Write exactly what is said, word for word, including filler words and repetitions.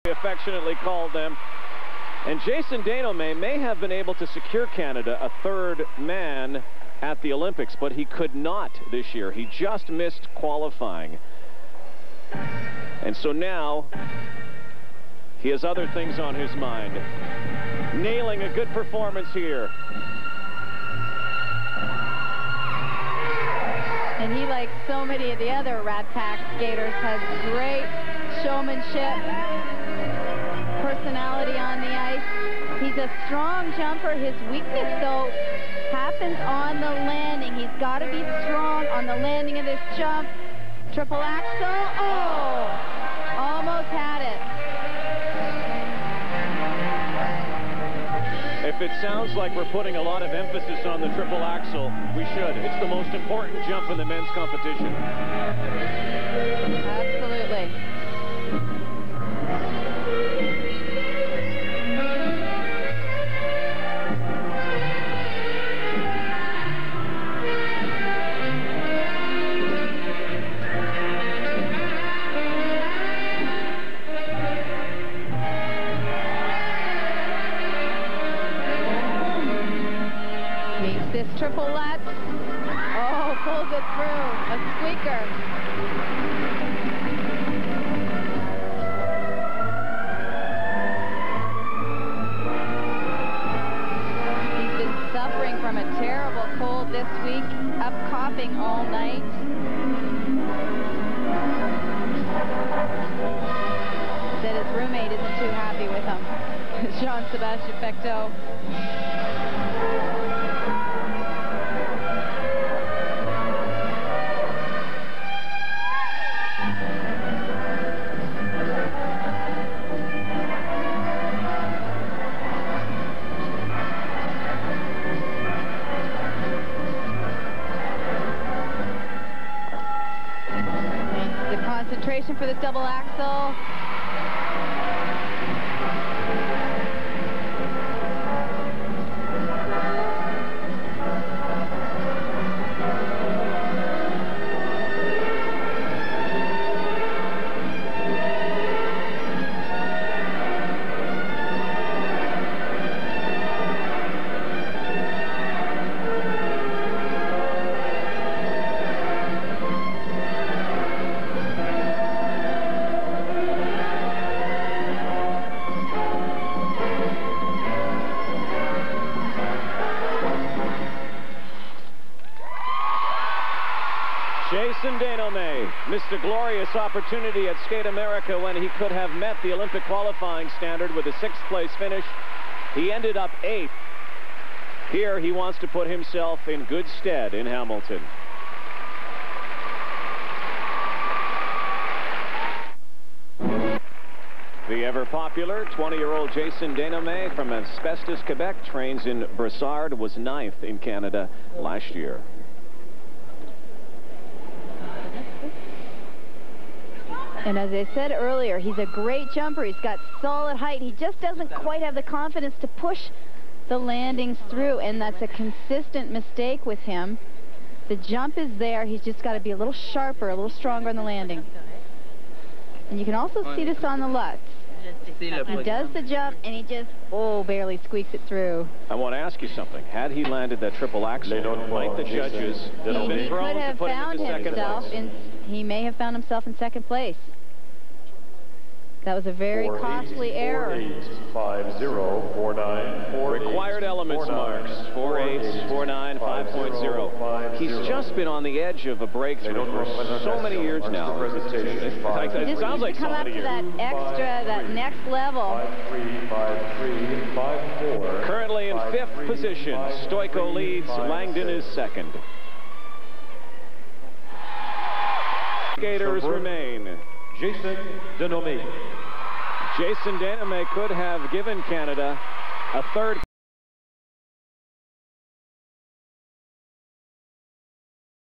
affectionately called them. And Jason Denomey may have been able to secure Canada a third man at the Olympics, but he could not this year. He just missed qualifying. And so now he has other things on his mind. Nailing a good performance here. And he, like so many of the other Rat Pack skaters, has great showmanship, personality on the ice. He's a strong jumper. His weakness, though, happens on the landing. He's got to be strong on the landing of this jump. Triple axel. Oh, almost had it. If it sounds like we're putting a lot of emphasis on the triple axel, we should. It's the most important jump in the men's competition. Absolutely. This triple lutz. Oh, pulls it through. A squeaker. He's been suffering from a terrible cold this week, up coughing all night. Said his roommate isn't too happy with him. Jean-Sébastien Pecteau. Concentration for this double axel. Jason Denomey missed a glorious opportunity at Skate America when he could have met the Olympic qualifying standard with a sixth place finish. He ended up eighth. Here he wants to put himself in good stead in Hamilton. The ever-popular twenty-year-old Jason Denomey from Asbestos, Quebec, trains in Brossard, was ninth in Canada last year. And as I said earlier, he's a great jumper. He's got solid height. He just doesn't quite have the confidence to push the landings through, and that's a consistent mistake with him. The jump is there. He's just got to be a little sharper, a little stronger on the landing. And you can also see this on the lutz. He does the jump, and he just, oh, barely squeaks it through. I want to ask you something. Had he landed that triple axel, like the judges, he, he could have found himself in, he may have found himself in second place. That was a very four costly eight, error. four eight, five zero, four nine, four Required eight, elements four marks, nine, four eights, four nine, five point zero. He's just been on the edge of a breakthrough for so many years now. It just sounds like to come up to that extra, that next level. Five, three, five, three, five, four, Currently in five, fifth three, position. five, Stoiko three, leads. five, Langdon six. is second. Skaters remain. Jason Denomey. Jason Denomey could have given Canada a third